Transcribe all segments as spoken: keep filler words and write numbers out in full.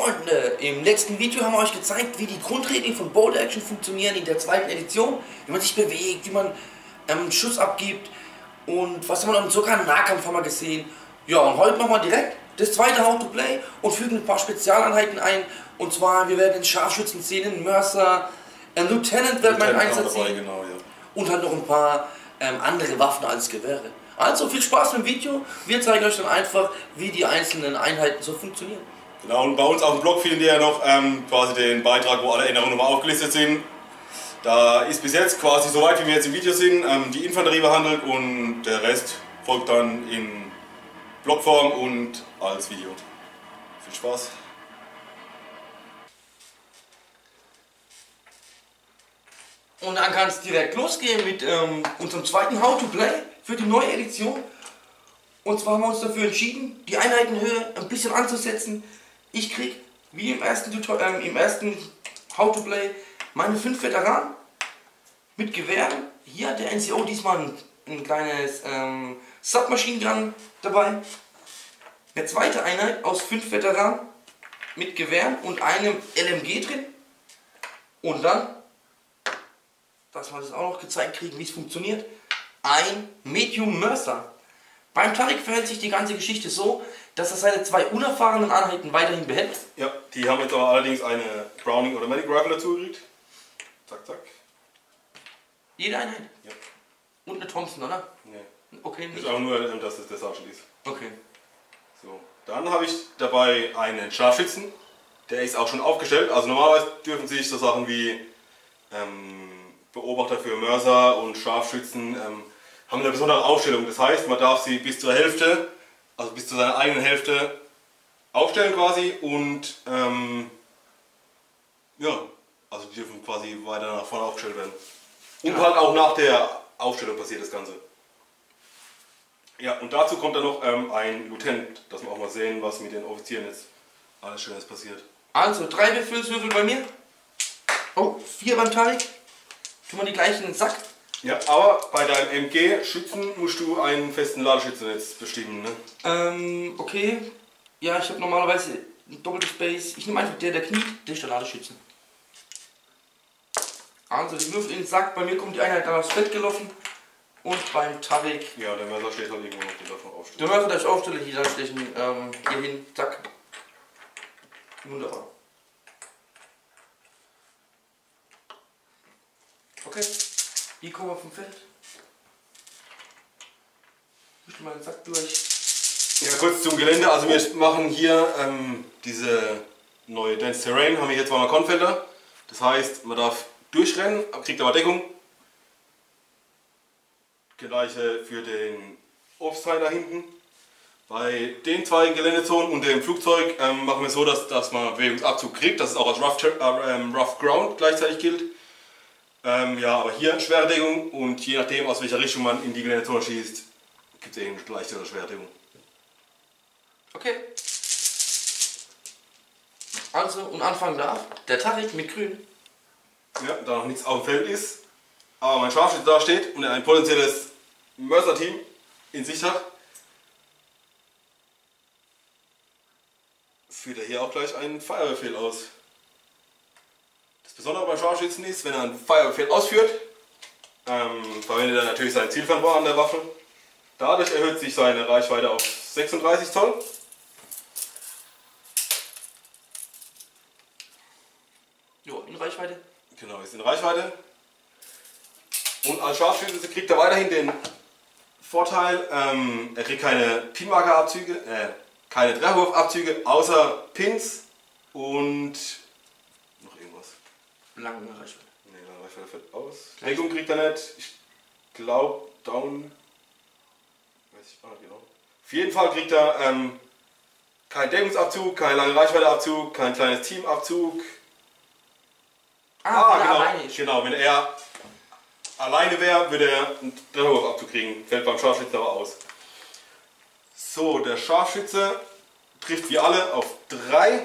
Freunde, im letzten Video haben wir euch gezeigt, wie die Grundregeln von Bolt Action funktionieren in der zweiten Edition, wie man sich bewegt, wie man ähm, Schuss abgibt und was haben wir noch, sogar einen Nahkampf haben wir gesehen. Ja, und heute machen wir direkt das zweite How to Play und fügen ein paar Spezialeinheiten ein, und zwar wir werden den Scharfschützen sehen, einen Mercer, ein Lieutenant wird mein Einsatz sehen, genau, ja. Und halt noch ein paar ähm, andere Waffen als Gewehre. Also viel Spaß mit dem Video, wir zeigen euch dann einfach, wie die einzelnen Einheiten so funktionieren. Genau, und bei uns auf dem Blog findet ihr ja noch ähm, quasi den Beitrag, wo alle Änderungen nochmal aufgelistet sind. Da ist bis jetzt quasi so weit, wie wir jetzt im Video sind, ähm, die Infanterie behandelt und der Rest folgt dann in Blogform und als Video. Viel Spaß! Und dann kann es direkt losgehen mit ähm, unserem zweiten How to Play für die neue Edition. Und zwar haben wir uns dafür entschieden, die Einheitenhöhe ein bisschen anzusetzen. Ich krieg, wie im ersten, Tutorial, äh, im ersten How to Play, meine fünf Veteranen mit Gewehren. Hier hat der N C O diesmal ein, ein kleines ähm, Submachine Gun dabei. Eine zweite Einheit aus fünf Veteranen mit Gewehren und einem L M G drin. Und dann, dass wir das auch noch gezeigt kriegen, wie es funktioniert, ein Medium Mercer. Beim Tarik verhält sich die ganze Geschichte so, dass er seine zwei unerfahrenen Einheiten weiterhin behält. Ja, die haben jetzt aber allerdings eine Browning Automatic Rifle dazu gekriegt. Zack, zack. Jede Einheit? Ja. Und eine Thompson, oder? Nee. Okay, nicht. Ist auch nur, dass es der Sergeant ist. Okay. So, dann habe ich dabei einen Scharfschützen. Der ist auch schon aufgestellt. Also normalerweise dürfen sich so Sachen wie ähm, Beobachter für Mörser und Scharfschützen ähm, haben eine besondere Aufstellung. Das heißt, man darf sie bis zur Hälfte, also bis zu seiner eigenen Hälfte aufstellen quasi, und ähm, ja, also die dürfen quasi weiter nach vorne aufgestellt werden. Und Ja. halt auch nach der Aufstellung passiert das Ganze. Ja, und dazu kommt dann noch ähm, ein Lieutenant, dass wir auch mal sehen, was mit den Offizieren jetzt alles Schönes passiert. Also, drei Befehlswürfel bei mir. Oh, vier beim Tarik. Tun wir die gleichen in den Sack. Ja, aber bei deinem M G-Schützen musst du einen festen Ladeschützen jetzt bestimmen, ne? Ähm, okay. Ja, ich habe normalerweise ein doppeltes Base. Ich nehme einfach der, der kniet, der ist der Ladeschützen. Also, die Würfel in den Sack. Bei mir kommt die Einheit dann aufs Feld gelaufen. Und beim Tarik. Ja, der Mörser steht halt irgendwo noch, den darf man aufstellen. Der Mörser, der ich aufstelle, hier dann stechen, ähm, hier hin, zack. Wunderbar. Okay, die kommen wir vom Feld. Misch mal den Sack durch. Ja, kurz zum Gelände. Also wir machen hier ähm, diese neue Dense Terrain, haben wir hier zweimal Konfelder. Das heißt, man darf durchrennen, kriegt aber Deckung. Gleiche für den Obstteil da hinten. Bei den zwei Geländezonen und dem Flugzeug ähm, machen wir so, dass, dass man Bewegungsabzug kriegt, dass es auch als Rough, äh, ähm, Rough Ground gleichzeitig gilt. Ähm, ja, aber hier schwere Deckung, und je nachdem, aus welcher Richtung man in die Geländezone schießt, gibt es eben leichte oder schwere Deckung. Okay. Also, und anfangen darf der Tarik mit Grün. Ja, da noch nichts auf dem Feld ist, aber mein Scharfschütze da steht und er ein potenzielles Mörser-Team in Sicht hat, führt er hier auch gleich einen Feuerbefehl aus. Das Besondere beim Scharfschützen ist, wenn er einen Feuerbefehl ausführt, ähm, verwendet er natürlich sein Zielfernrohr an der Waffe. Dadurch erhöht sich seine Reichweite auf sechsunddreißig Zoll. Jo, in Reichweite. Genau, ist in Reichweite. Und als Scharfschütze kriegt er weiterhin den Vorteil, ähm, er kriegt keine Pinmarker-Abzüge, äh, keine Trefferwurf-Abzüge, außer Pins und noch irgendwas. Lange Reichweite. Ne, lange Reichweite fällt aus. Deckung kriegt er nicht. Ich glaube, Down. Weiß ich auch nicht genau. Auf jeden Fall kriegt er ähm, keinen Deckungsabzug, keinen langen Reichweiteabzug, kein kleines Teamabzug. Ah, Ah, genau, alleine ist. genau, wenn er alleine wäre, würde er einen Trefferwurf kriegen. Fällt beim Scharfschützen aber aus. So, der Scharfschütze trifft wie alle auf drei.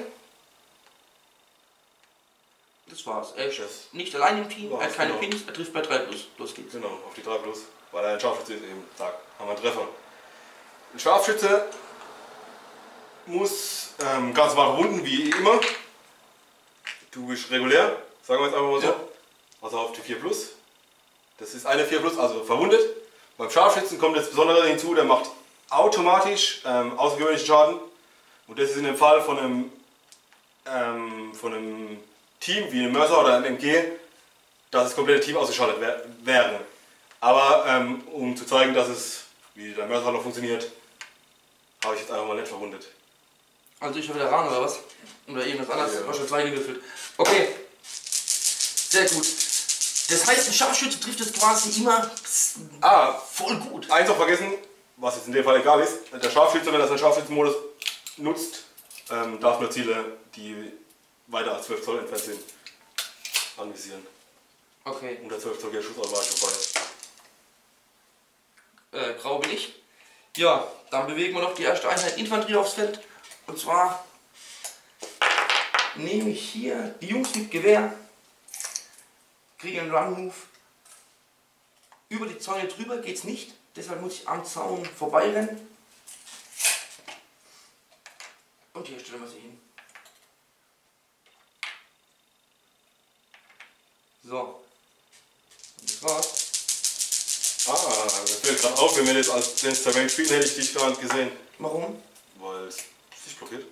Das war's. Er ist Das nicht allein im Team, er hat war's, keine genau. Pins, er trifft bei drei plus. Los geht's. Genau, auf die drei plus. Weil er ein Scharfschütze ist eben. Zack, haben wir einen Treffer. Ein Scharfschütze muss ähm, ganz normal verbunden, wie immer. Du bist regulär, sagen wir jetzt einfach mal so. Ja. Also auf die vier Plus. Das ist eine vier Plus, also verwundet. Beim Scharfschützen kommt das Besondere hinzu, der macht automatisch ähm, außergewöhnlichen Schaden. Und das ist in dem Fall von einem, ähm, von einem Team wie einem Mörser oder einem M G, dass das komplette Team ausgeschaltet wär, wäre. Aber ähm, um zu zeigen, dass es, wie der Mörser noch funktioniert, habe ich jetzt einfach mal nicht verwundet. Also ich habe wieder ran oder was? Oder irgendwas anderes? Ja. War schon zwei gewürfelt. Okay. Sehr gut. Das heißt, ein Scharfschütze trifft es quasi immer ah, voll gut. Eins noch vergessen, was jetzt in dem Fall egal ist. Der Scharfschütze, wenn er seinen Scharfschützenmodus nutzt, ähm, darf nur Ziele, die weiter als zwölf Zoll entfernt sind, anvisieren. Okay. Unter zwölf Zoll geht der Schuss automatisch vorbei. Äh, grau bin ich. Ja, dann bewegen wir noch die erste Einheit Infanterie aufs Feld. Und zwar nehme ich hier die Jungs mit Gewehr, kriege einen Run-Move. Über die Zäune drüber geht es nicht, deshalb muss ich am Zaun vorbeirennen. Und hier stellen wir sie hin. So. Und das war's. Ah, mir fällt gerade auf, wenn wir das als Dance Terrain spielen, hätte ich dich gar nicht gesehen. Warum? Weil es sich blockiert.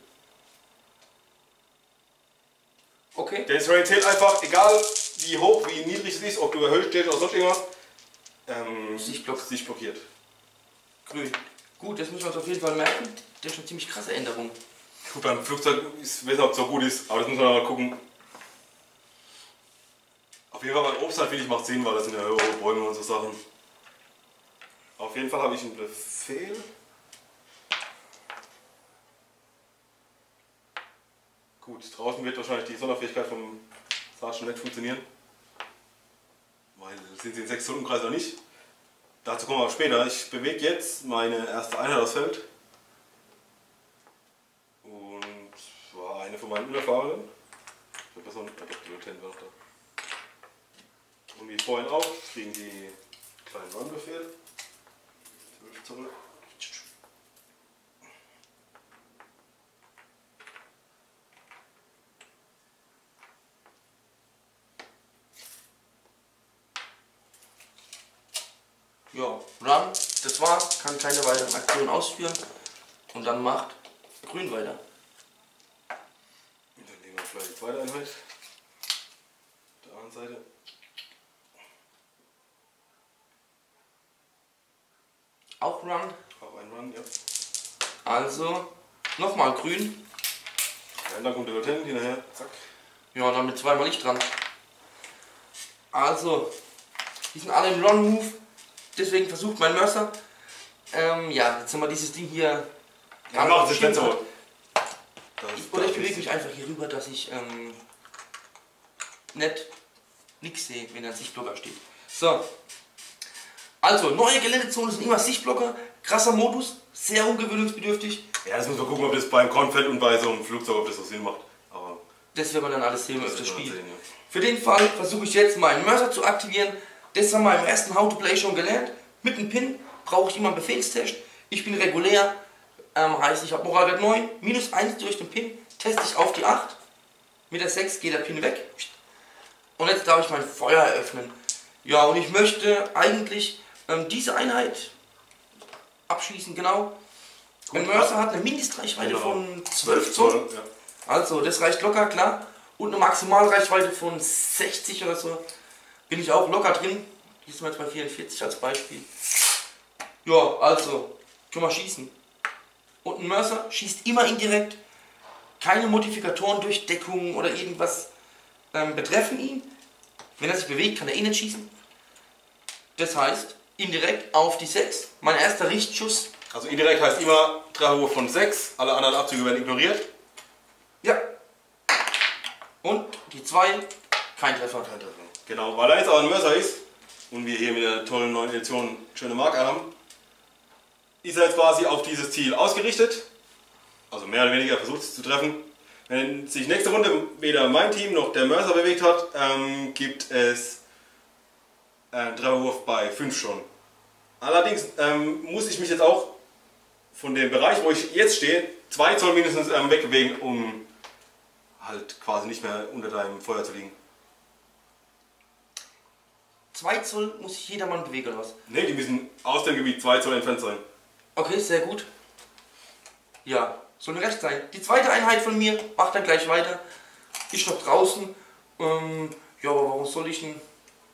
Okay. Dance Terrain zählt einfach, egal wie hoch, wie niedrig es ist, ob du erhöht stehst oder sonst irgendwas, ähm, sich, block sich blockiert. Grün. Gut, das müssen wir uns auf jeden Fall merken. Das ist eine ziemlich krasse Änderung. Gut, beim Flugzeug ist, weiß nicht, ob es so gut ist, aber das muss man mal gucken. Auf jeden Fall beim Obst halt, finde ich, macht Sinn, weil das sind ja höhere Bäume und so Sachen. Auf jeden Fall habe ich einen Befehl. Gut, draußen wird wahrscheinlich die Sonderfähigkeit vom Sergeant nicht funktionieren. Weil sind sie in sechs Zoll Umkreis noch nicht. Dazu kommen wir auch später. Ich bewege jetzt meine erste Einheit aufs Feld. Und war eine von meinen Unerfahrenen. Ich habe besser noch die Lieutenant noch da. Und wie vorhin auch, kriegen die kleinen Run-Befehl. zwölf Zoll. Ja, Run, das war's, kann keine weiteren Aktionen ausführen und dann macht Grün weiter. Und dann nehmen wir vielleicht die zweite Einheit. Auf der anderen Seite. Auch Run. Auch ein Run, ja. Also nochmal Grün. Ja, dann kommt der Lieutenant hinterher. Zack. Ja, dann mit zweimal Licht dran. Also, die sind alle im Run-Move. Deswegen versucht mein Mörser. Ähm, ja, jetzt haben wir dieses Ding hier. Ja, macht es nicht so. Oder ich bewege mich einfach hier rüber, dass ich ähm, nicht nichts sehe, wenn ein Sichtblocker steht. So. Also, neue Geländezone sind immer Sichtblocker. Krasser Modus, sehr ungewöhnungsbedürftig. Ja, das muss man gucken, ob das beim Confed und bei so einem Flugzeug, ob das so Sinn macht. Aber das wird man dann alles sehen, wenn man öfter spielt. Sehen, ja. Für den Fall versuche ich jetzt meinen Mörser zu aktivieren. Das haben wir im ersten How to Play schon gelernt. Mit dem Pin brauche ich immer einen Befehlstest. Ich bin regulär, ähm, heißt ich habe Moralwert neun, minus eins durch den Pin, teste ich auf die acht. Mit der sechs geht der Pin weg. Und jetzt darf ich mein Feuer eröffnen. Ja, und ich möchte eigentlich ähm, diese Einheit abschließen, genau. Mein Mörser hat eine Mindestreichweite genau. von zwölf Zoll. Ja. Also das reicht locker, klar. Und eine Maximalreichweite von sechzig oder so. Bin ich auch locker drin. Hier sind wir jetzt bei vierundvierzig als Beispiel. Ja, also, können wir schießen. Und ein Mörser schießt immer indirekt. Keine Modifikatoren durch Deckung oder irgendwas ähm, betreffen ihn. Wenn er sich bewegt, kann er eh nicht schießen. Das heißt, indirekt auf die sechs. Mein erster Richtschuss. Also indirekt heißt immer Trefferwurf von sechs. Alle anderen Abzüge werden ignoriert. Ja. Und die zwei, kein Treffer. Kein Treffer. Genau, weil er jetzt auch ein Mörser ist und wir hier mit der tollen neuen Edition schöne Marke haben, ist er jetzt quasi auf dieses Ziel ausgerichtet. Also mehr oder weniger versucht es zu treffen. Wenn sich nächste Runde weder mein Team noch der Mörser bewegt hat, ähm, gibt es einen Trefferwurf bei fünf schon. Allerdings ähm, muss ich mich jetzt auch von dem Bereich, wo ich jetzt stehe, zwei Zoll mindestens ähm, wegbewegen, um halt quasi nicht mehr unter deinem Feuer zu liegen. zwei Zoll muss sich jedermann bewegen oder was? Ne, die müssen aus dem Gebiet zwei Zoll entfernt sein. Okay, sehr gut. Ja, soll mir recht sein. Die zweite Einheit von mir macht dann gleich weiter. Ich noch draußen. Ähm, ja, aber warum soll ich denn...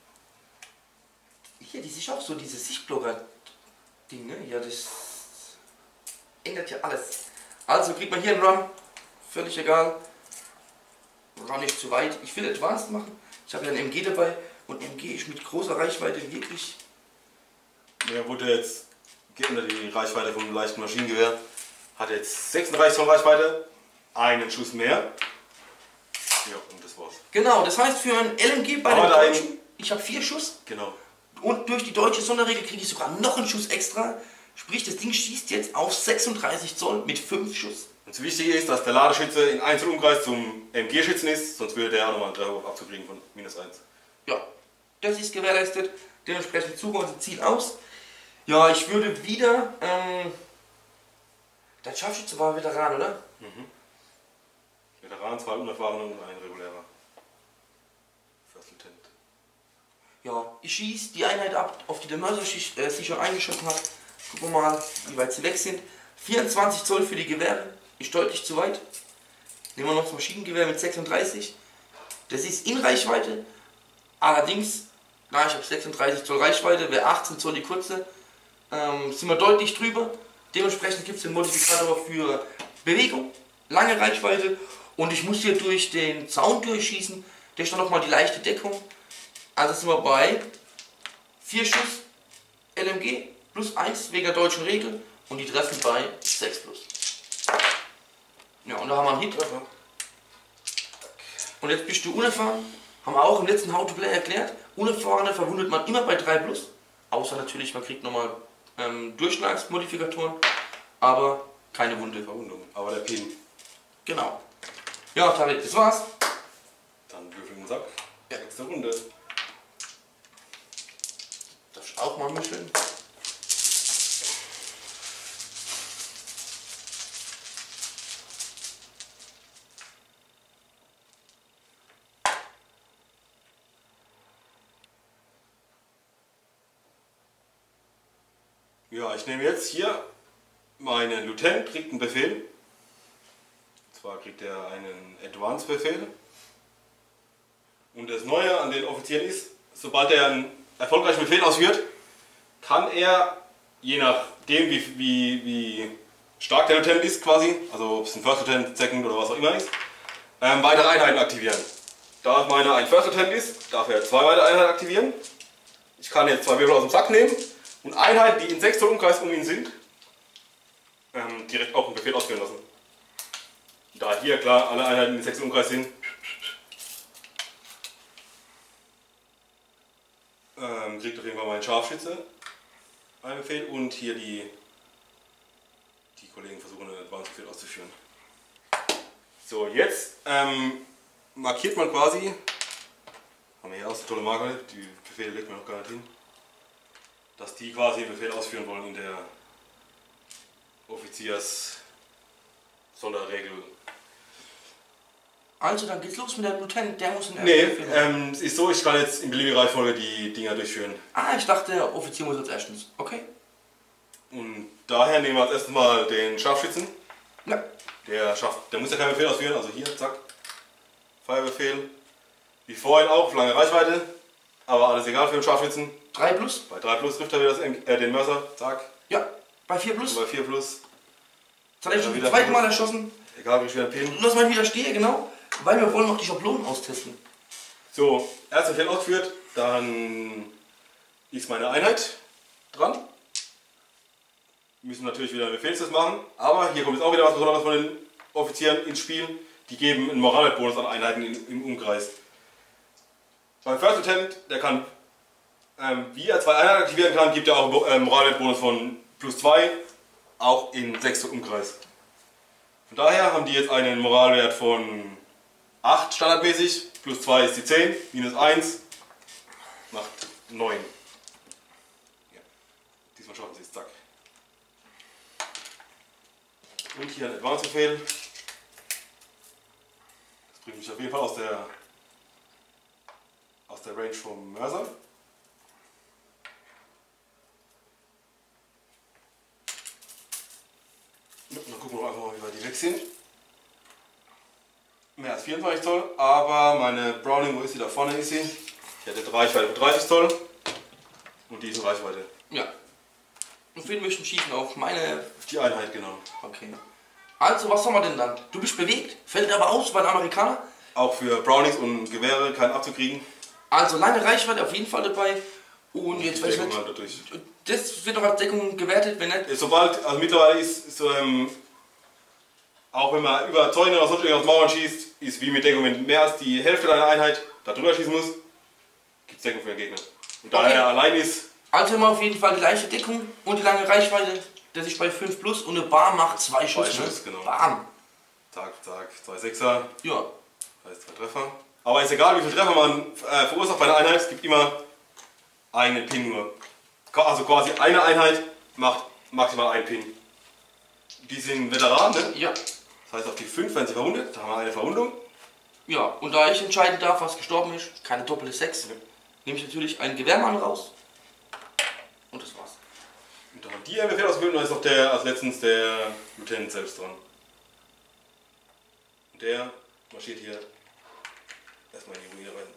Hier, die ist auch so, diese Sichtblocker-Ding, ne? Ja, das ändert ja alles. Also kriegt man hier einen Run. Völlig egal. Run nicht zu weit. Ich will Advanced machen. Ich habe ja einen M G dabei. Und M G ist mit großer Reichweite wirklich... Ja, wurde jetzt geändert, die Reichweite vom leichten Maschinengewehr. Hat jetzt sechsunddreißig Zoll Reichweite, einen Schuss mehr. Ja, und das war's. Genau, das heißt für ein L M G bei Aber den Deutschen, ich habe vier Schuss. Genau. Und durch die deutsche Sonderregel kriege ich sogar noch einen Schuss extra. Sprich, das Ding schießt jetzt auf sechsunddreißig Zoll mit fünf Schuss. Und das Wichtige ist, dass der Ladeschütze in eins Zoll Umkreis zum M G-Schützen ist, sonst würde der auch nochmal einen Treffer Abzug kriegen von minus eins. Ja, das ist gewährleistet. Dementsprechend suchen wir unser Ziel aus. Ja, ich würde wieder... Ähm, dein Scharfschütze war Veteran, oder? Mhm. Veteran, zwei unerfahrene und ein regulärer. First Lieutenant. Ja, ich schieße die Einheit ab, auf die der Mörser sich, äh, sich schon eingeschossen hat. Gucken wir mal, wie weit sie weg sind. vierundzwanzig Zoll für die Gewehre, ist deutlich zu weit. Nehmen wir noch das Maschinengewehr mit sechsunddreißig. Das ist in Reichweite. Allerdings, na, ich habe sechsunddreißig Zoll Reichweite, wäre achtzehn Zoll die kurze. Ähm, sind wir deutlich drüber. Dementsprechend gibt es den Modifikator für Bewegung, lange Reichweite. Und ich muss hier durch den Zaun durchschießen. Da ist dann nochmal die leichte Deckung. Also sind wir bei vier Schuss L M G plus eins wegen der deutschen Regel. Und die treffen bei sechs plus. Ja, und da haben wir einen Hit. Und jetzt bist du unerfahren. Haben wir auch im letzten How to Play erklärt. Unerfahrene verwundet man immer bei drei plus. Außer natürlich, man kriegt nochmal ähm, Durchschlagsmodifikatoren. Aber keine Wunde. Verwundung. Aber der Pin. Genau. Ja, Tarek, das war's. Dann würfel den Sack. Ja. Nächste Runde. Darf ich auch mal mischen? Ja, ich nehme jetzt hier meinen Lieutenant, kriegt einen Befehl. Und zwar kriegt er einen Advance-Befehl. Und das Neue an den Offizieren ist, sobald er einen erfolgreichen Befehl ausführt, kann er, je nachdem wie, wie, wie stark der Lieutenant ist quasi, also ob es ein First Lieutenant, Second oder was auch immer ist, ähm, weitere Einheiten aktivieren. Da meiner ein First Lieutenant ist, darf er zwei weitere Einheiten aktivieren. Ich kann jetzt zwei Wirbel aus dem Sack nehmen und Einheiten, die in sechs Zoll Umkreis um ihn sind, ähm, direkt auch einen Befehl ausführen lassen. Da hier klar alle Einheiten in sechs Zoll Umkreis sind, ähm, kriegt auf jeden Fall mein Scharfschütze einen Befehl und hier die, die Kollegen versuchen einen Advance-Befehl auszuführen. So, jetzt ähm, markiert man quasi, haben wir hier auch so tolle Marker, die Befehle legt man noch gar nicht hin, dass die quasi einen Befehl ausführen wollen in der Offiziers-Sonderregel. Also, dann geht's los mit dem Lieutenant, der muss in der Nee, ersten Befehl machen. ähm, es ist so, ich kann jetzt in beliebiger Reihenfolge die Dinger durchführen. Ah, ich dachte, der Offizier muss als erstens. Okay. Und daher nehmen wir als erstes mal den Scharfschützen. Ja. Der, schafft, der muss ja keinen Befehl ausführen, also hier, zack, Feuerbefehl. Wie vorhin auch, auf lange Reichweite, aber alles egal für den Scharfschützen. drei plus? Bei drei plus trifft er wieder das, äh, den Mörser, zack. Ja. Bei vier plus? Und bei vier plus, Jetzt hat er schon Ja, zum wieder zweiten plus. Mal erschossen. egal wie ich wieder Pin. Lass mal wieder stehen, genau. Weil wir wollen noch die Schablonen austesten. So, erster Befehl ausgeführt, dann ist meine Einheit dran. Wir müssen natürlich wieder einen Befehlstest machen, aber hier kommt jetzt auch wieder was Besonderes von den Offizieren ins Spiel. Die geben einen Moralbonus an Einheiten im, im Umkreis. Beim First Lieutenant, der kann, ähm, wie er zwei Einheiten aktivieren kann, gibt er auch einen Moralbonus von plus zwei, auch in sechs Umkreis. Von daher haben die jetzt einen Moralwert von acht standardmäßig, plus zwei ist die zehn, minus eins macht neun. Ja. Diesmal schaffen sie es, zack. Und hier ein Advanced-Befehl. Das bringt mich auf jeden Fall aus der, aus der Range vom Mörser. Ja, dann gucken wir einfach mal, wie weit die weg sind. Mehr als vierundzwanzig Zoll, aber meine Browning, wo ist sie? Da vorne ist sie. Die hat eine Reichweite von dreißig Zoll und diese Reichweite. Ja. Und wir möchten schießen auf meine... Auf die Einheit, genau. Okay. Also, was haben wir denn dann? Du bist bewegt, fällt aber aus, weil Amerikaner. Auch für Brownings und Gewehre keinen abzukriegen. Also lange Reichweite auf jeden Fall dabei. Und, und jetzt weiß ich nicht. nicht, Dadurch. das wird noch als Deckung gewertet, wenn nicht. Sobald, also mittlerweile ist, ist ähm, auch wenn man über Zäune oder sonst irgendwas Mauern schießt, ist wie mit Deckung, wenn mehr als die Hälfte deiner Einheit da drüber schießen muss, gibt es Deckung für den Gegner. Und da Okay. er allein ist. Also haben wir auf jeden Fall die leichte Deckung und die lange Reichweite, der sich bei fünf plus und eine Bar macht zwei Schuss. Zwei Schuss, ne? genau. Bam. Zack, zack, zwei Sechser, Ja. heißt zwei Treffer. Aber ist egal, wie viele Treffer man äh, verursacht bei einer Einheit, es gibt immer einen Pin nur. Also quasi eine Einheit macht maximal einen Pin. Die sind Veteranen, ne? Ja. Das heißt auf die fünf werden sie verwundet, da haben wir eine Verwundung. Ja, und da ich entscheiden darf, was gestorben ist, keine doppelte sechs, Ja. nehme ich natürlich einen Gewehrmann raus. Und das war's. Und dann haben die einen Befehl ausgewählt und dann ist noch der, als letztens der Lieutenant selbst dran. Und der marschiert hier erstmal in die Ruine rein.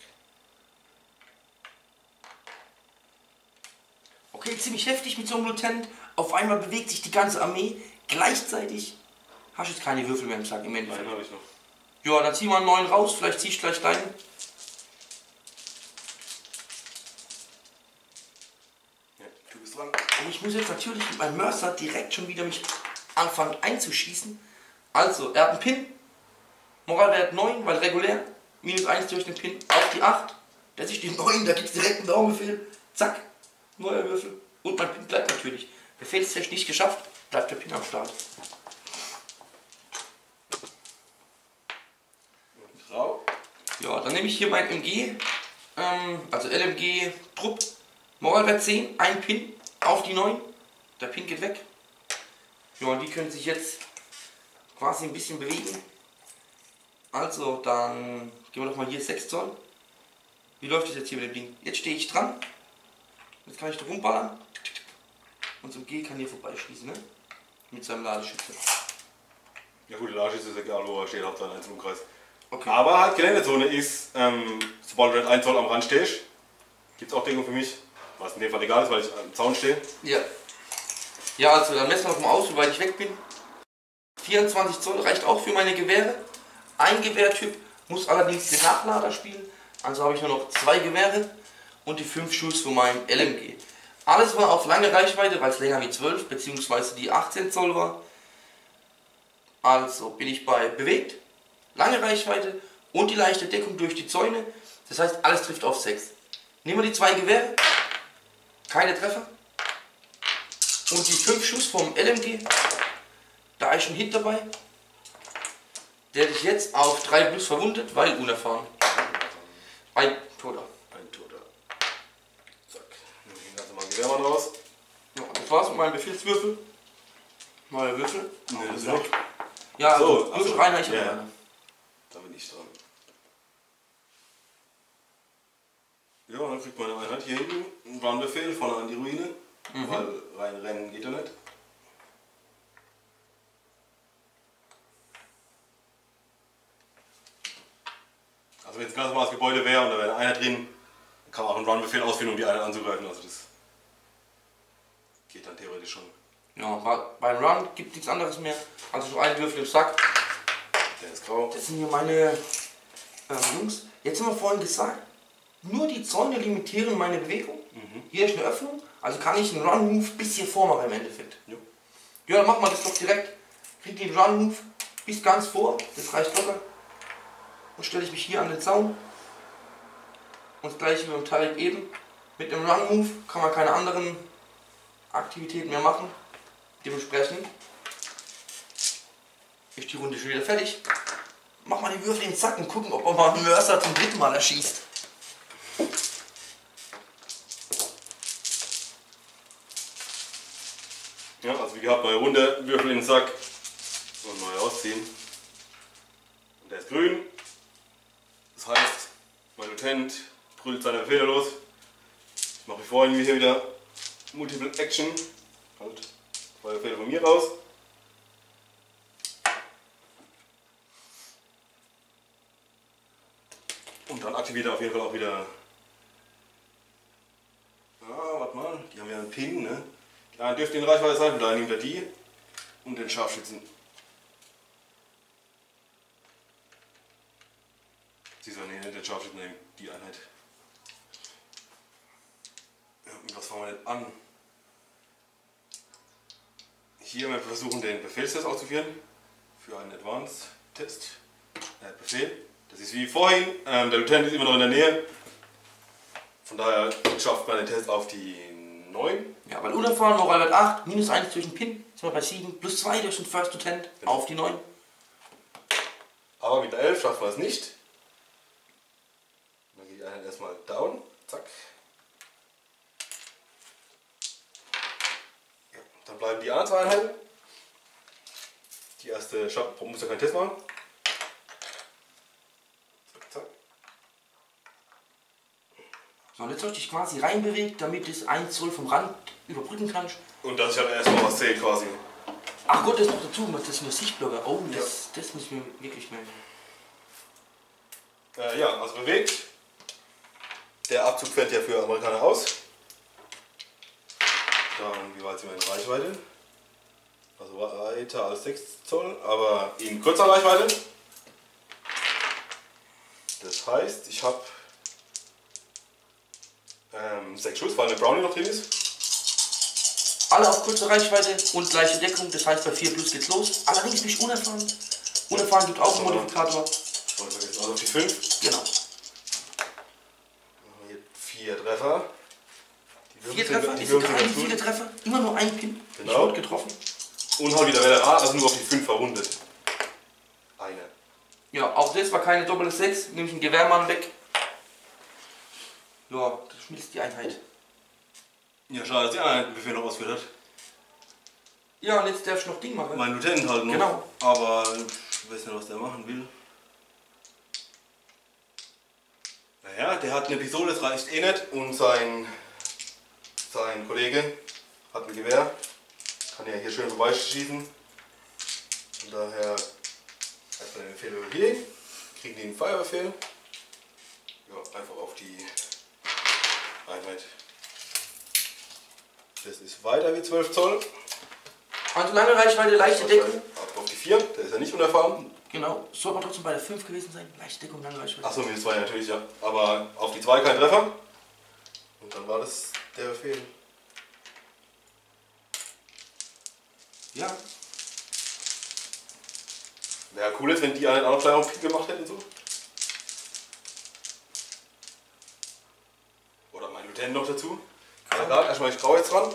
Okay, ziemlich heftig mit so einem Lieutenant. Auf einmal bewegt sich die ganze Armee. Gleichzeitig hast du jetzt keine Würfel mehr im Sack im Endeffekt. Nein, habe ich noch. Ja, dann zieh mal einen neuen raus. Vielleicht zieh ich gleich deinen. Ja, du bist dran. Und ich muss jetzt natürlich mit meinem Mörser direkt schon wieder mich anfangen einzuschießen. Also, er hat einen Pin. Moralwert neun, weil regulär. Minus eins durch den Pin auf die acht. Das ist die neun, da gibt es direkt einen Daumenbefehl. Zack, neuer Würfel. Und mein Pin bleibt natürlich. Befehlstechnisch nicht geschafft, bleibt der Pin am Start. Grau. Ja, dann nehme ich hier mein M G, ähm, also L M G Trupp, Moralwert zehn, ein Pin auf die neun. Der Pin geht weg. Ja, und die können sich jetzt quasi ein bisschen bewegen. Also, dann gehen wir doch mal hier sechs Zoll. Wie läuft das jetzt hier mit dem Ding? Jetzt stehe ich dran. Jetzt kann ich da rumballern. Und so ein G kann hier vorbeischießen, ne? Mit seinem Ladeschütze. Ja gut, die Lage ist es egal, wo er steht, Hauptsache ein Umkreis. Okay. Aber halt Geländezone ist, ähm, sobald du ein Zoll am Rand stehst, gibt es auch Deckung für mich. Was in dem Fall egal ist, weil ich am Zaun stehe. Ja. Ja, also dann messen wir noch mal aus, wie weit ich weg bin. vierundzwanzig Zoll reicht auch für meine Gewehre. Ein Gewehrtyp muss allerdings den Nachlader spielen. Also habe ich nur noch zwei Gewehre und die fünf Schuss von meinem L M G. Alles war auf lange Reichweite, weil es länger wie zwölf bzw. die achtzehn Zoll war. Also bin ich bei bewegt, lange Reichweite und die leichte Deckung durch die Zäune. Das heißt, alles trifft auf sechs. Nehmen wir die zwei Gewehre, keine Treffer. Und die fünf Schuss vom L M G, da ist ein Hit dabei. Der dich jetzt auf drei plus verwundet, weil unerfahren. Ein Toter. Ein Toter. Zack. Nimm ich den ganzen mal Gewehrmann raus. Ja, das war's mit meinem Befehlswürfel. Neuer Würfel. Nee, das ist weg. Ja, also So, du hast achso. einer, ich habe Ja. einer. Da bin ich dran. Ja, dann kriegt meine Einheit hier hinten einen Run-Befehl vorne an die Ruine. Mhm. Weil reinrennen geht ja nicht. Also wenn es ein ganz normales Gebäude wäre und da wäre einer drin, kann man auch einen Run-Befehl ausführen, um die Einheit anzugreifen. Also das geht dann theoretisch schon. Ja, bei- beim Run gibt nichts anderes mehr. Also so einen Würfel im Sack. Der ist grau. Das sind hier meine ähm, Jungs. Jetzt haben wir vorhin gesagt, nur die Zäune limitieren meine Bewegung. Mhm. Hier ist eine Öffnung, also kann ich einen Run-Move bis hier vormachen im Endeffekt. Jo. Ja, dann machen wir das doch direkt. Krieg den Run-Move bis ganz vor, das reicht locker. Und stelle ich mich hier an den Zaun. Und das gleiche wie beim Tarek eben. Mit dem Run-Move kann man keine anderen Aktivitäten mehr machen. Dementsprechend ist die Runde schon wieder fertig. Mach mal die Würfel in den Sack und gucken, ob man mal einen Mörser zum dritten Mal erschießt. Ja, also wie gehabt, neue Runde, Würfel in den Sack. rausziehen. Und der ist grün. Das heißt, mein Lieutenant brüllt seine Befehle los. Ich mache wie vorhin hier wieder Multiple Action. Halt zwei Befehle von mir raus. Und dann aktiviert er auf jeden Fall auch wieder. Ah, warte mal, die haben ja einen Pin, ne? Die eine dürfte in Reichweite sein, und da nimmt er die und den Scharfschützen. Sie sollen nicht den Scharfschützen nehmen, die Einheit. Ja, und was fangen wir denn an? Hier wir versuchen den Befehlstest auszuführen für einen Advanced-Test. Er hat Befehl. Das ist wie vorhin, ähm, der Lieutenant ist immer noch in der Nähe. Von daher schafft man den Test auf die neun. Ja, weil unerfahren, Moralwert acht, minus eins durch den Pin, sind wir bei sieben, plus zwei durch den First Lieutenant Genau. auf die neun. Aber mit der elf schafft man es nicht. Dann geht die Einheit erstmal down. Zack. Ja, dann bleiben die anderen zwei Einheiten. Die erste schafft, muss ja keinen Test machen. Zack, zack. So, und jetzt habe ich dich quasi reinbewegt, damit es ein Zoll vom Rand überbrücken kannst. Und dass ich halt erstmal was sehe quasi. Ach Gott, das noch dazu, das ist nur Sichtblogger. Oh, das, ja. das muss ich mir wirklich merken. Äh, ja, also bewegt. Der Abzug fällt ja für Amerikaner aus. Dann, wie weit sind wir in Reichweite? Also weiter als sechs Zoll, aber in kurzer Reichweite. Das heißt, ich habe ähm, sechs Schuss, weil eine Brownie noch drin ist. Alle auf kurze Reichweite und gleiche Deckung, das heißt bei vier plus geht's los. Allerdings bin ich unerfahren. Unerfahren gibt auch einen Modifikator. Also auf die fünf. Genau. Hier vier Treffer. Die Vier Würfel Treffer, sind- die ist Würfel egal, sind wie ganz viele gut. Treffer, immer nur ein Pin. Genau. Ich wurde getroffen. Und halt wieder Veteran, also nur auf die fünf verrundet. Eine. Ja, auch das war keine doppelte sechs, nehme ich einen Gewehrmann weg. Ja, das schmilzt die Einheit. Ja, schade, dass die anderen Befehl noch ausgeführt hat. Ja, und jetzt darf ich noch Ding machen. Mein Lieutenant halt noch. Genau. Aber ich weiß nicht, was der machen will. Naja, der hat eine Pistole, das reicht eh nicht. Und sein, sein Kollege hat ein Gewehr. Kann ja hier schön vorbeischießen. Von daher erstmal den Befehl über hier. Kriegen die einen Feuerbefehl. Ja, einfach auf die Einheit. Das ist weiter wie zwölf Zoll. Also lange Reichweite, leichte Deckung. Ab auf die vier, der ist ja nicht unerfahren. Genau, soll man trotzdem bei der fünf gewesen sein. Leichte Deckung, lange Reichweite. Achso, minus zwei natürlich, ja. Aber auf die zwei kein Treffer. Und dann war das der Befehl. Ja. Wäre cool jetzt, wenn die einen auch noch gleich auf Pik gemacht hätten. So. Oder mein Lieutenant noch dazu. Ja, egal, erstmal ich grau jetzt dran.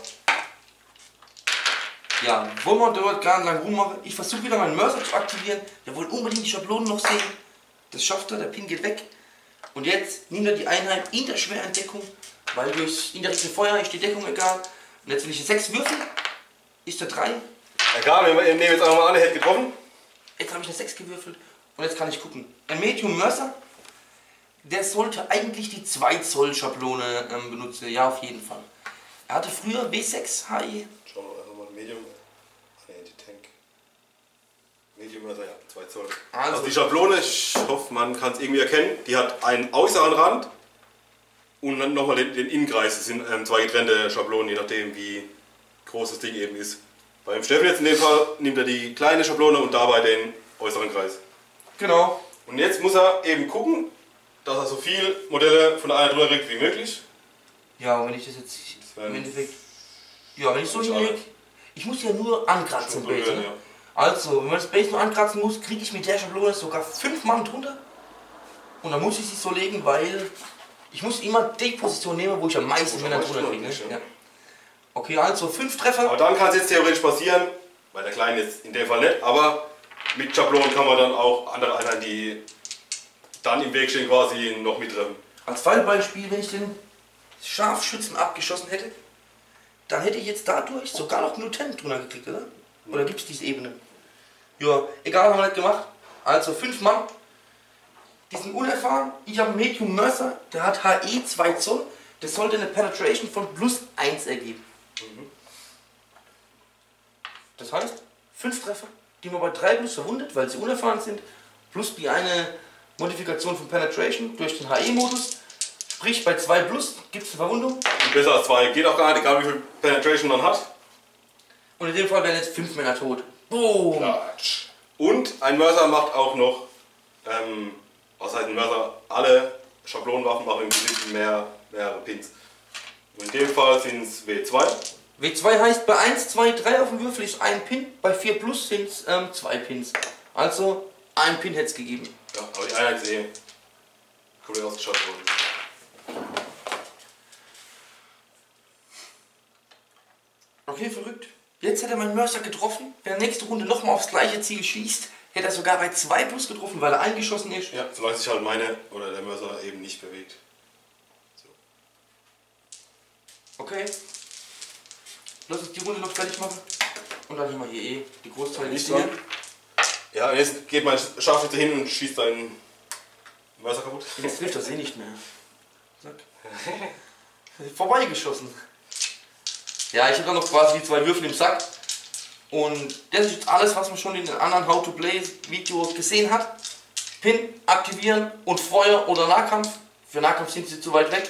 Ja, wollen wir dort gar nicht lang rummachen. Ich versuche wieder meinen Mörser zu aktivieren. Der wollte unbedingt die Schablonen noch sehen. Das schafft er, der Pin geht weg. Und jetzt nimmt er die Einheit in der schweren Deckung, weil durch indirekte Feuer ist die Deckung egal. Und jetzt, wenn ich sechs würfel, ist er drei. Egal, wir nehmen jetzt einfach mal an, er hätte getroffen. Jetzt habe ich eine sechs gewürfelt und jetzt kann ich gucken. Ein Medium Mörser, der sollte eigentlich die zwei Zoll Schablone ähm, benutzen. Ja, auf jeden Fall. Er hatte früher W sechs H E. Schauen wir einfach mal Medium. Ne, die Tank. Medium, also ja, zwei Zoll. Also- Also die Schablone, ich hoffe, man kann es irgendwie erkennen. Die hat einen äußeren Rand und dann nochmal den, den Innenkreis. Das sind ähm, zwei getrennte Schablonen, je nachdem wie groß das Ding eben ist. Beim Steffen jetzt in dem Fall nimmt er die kleine Schablone und dabei den äußeren Kreis. Genau. Und jetzt muss er eben gucken, dass er so viele Modelle von der Einheit drüber kriegt wie möglich. Ja, und wenn ich das jetzt wären- im Endeffekt. Ja, wenn ich so Nicht hinkrieg. alle. Ich muss ja nur ankratzen Schon im Base. berühren, Ne? ja. Also, wenn man das Base nur ankratzen muss, kriege ich mit der Schablone sogar fünf Mann drunter. Und dann muss ich sie so legen, weil ich muss immer die Position nehmen, wo ich am meisten Wo ich Männer am meisten drunter kriege. Ne? kriege, ja. Ja. Okay, also fünf Treffer. Aber dann kann es jetzt theoretisch passieren, bei der kleinen jetzt in dem Fall nicht, aber mit Schablonen kann man dann auch andere Einheiten, die dann im Weg stehen, quasi noch mittreffen. Als Fallbeispiel, wenn ich den Scharfschützen abgeschossen hätte, dann hätte ich jetzt dadurch sogar noch einen Lieutenant drunter gekriegt, oder? Oder gibt es diese Ebene? Ja, egal, haben wir nicht gemacht. Also fünf Mann, die sind unerfahren. Ich habe einen Medium Mercer, der hat H E zwei Zoll. Das sollte eine Penetration von plus eins ergeben. Mhm. Das heißt, fünf Treffer, die man bei drei plus verwundet, weil sie unerfahren sind, plus die eine Modifikation von Penetration durch den H E-Modus. Sprich, bei zwei plus gibt es eine Verwundung. Und besser als zwei geht auch gar nicht, egal wie viel Penetration man hat. Und in dem Fall werden jetzt fünf Männer tot. Boom! Klatsch. Und ein Mörser macht auch noch, ähm, was heißt ein Mörser? Alle Schablonenwaffen machen im Prinzip mehr, mehrere Pins. Und in dem Fall sind es W zwei. W zwei heißt, bei eins, zwei, drei auf dem Würfel ist ein Pin, bei vier plus sind es ähm, zwei Pins. Also ein Pin hätte es gegeben. Ja, aber die Einheit ist eh komplett ausgeschaltet worden. Okay, verrückt. Jetzt hätte mein Mercer getroffen. Wenn er nächste Runde nochmal aufs gleiche Ziel schießt, hätte er sogar bei zwei plus getroffen, weil er eingeschossen ist. Ja, solange sich halt meine oder der Mörser eben nicht bewegt. So. Okay. Lass uns die Runde noch fertig machen. Und dann haben wir hier eh die Großteil nicht dran. Ja, und jetzt geht mein Scharfschütze hin und schießt seinen Mörser kaputt. Jetzt trifft das eh nicht mehr. Zack. Vorbeigeschossen. Ja, ich habe dann noch quasi die zwei Würfel im Sack. Und das ist alles, was man schon in den anderen How to Play Videos gesehen hat. Pin aktivieren und Feuer oder Nahkampf. Für Nahkampf sind sie zu weit weg.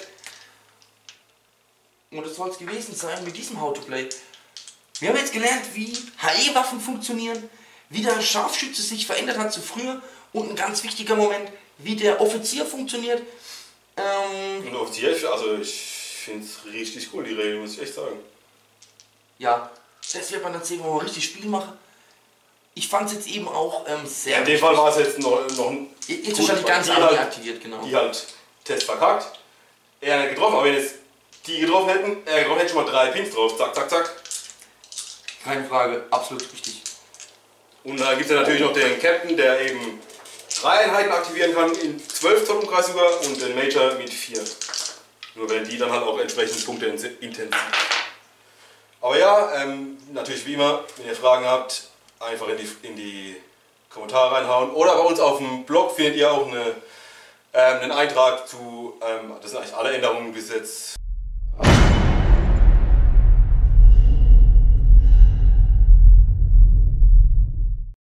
Und das soll es gewesen sein mit diesem How to Play. Wir haben jetzt gelernt, wie H E-Waffen funktionieren, wie der Scharfschütze sich verändert hat zu früher und ein ganz wichtiger Moment, wie der Offizier funktioniert. Ähm, und Offizier, also ich finde es richtig cool, die Regel, muss ich echt sagen. Ja, das wird man dann sehen, wenn wir richtig Spiel machen. Ich fand es jetzt eben auch ähm, sehr. Ja, in dem Fall war es jetzt noch, noch ein. Jetzt ist schon die ganze Armee aktiviert, genau. Die halt Test verkackt. Er hat getroffen, aber wenn jetzt die getroffen hätten, er getroffen hätte schon mal drei Pins drauf. Zack, zack, zack. Keine Frage, absolut richtig. Und dann gibt es ja natürlich noch den Captain, der eben drei Einheiten aktivieren kann in zwölf Zoll Umkreis über und den Major mit vier. Nur wenn die dann halt auch entsprechend Punkte intensiv. Aber ja, ähm, natürlich wie immer, wenn ihr Fragen habt, einfach in die, in die Kommentare reinhauen. Oder bei uns auf dem Blog findet ihr auch eine, ähm, einen Eintrag zu, ähm, das sind eigentlich alle Änderungen bis jetzt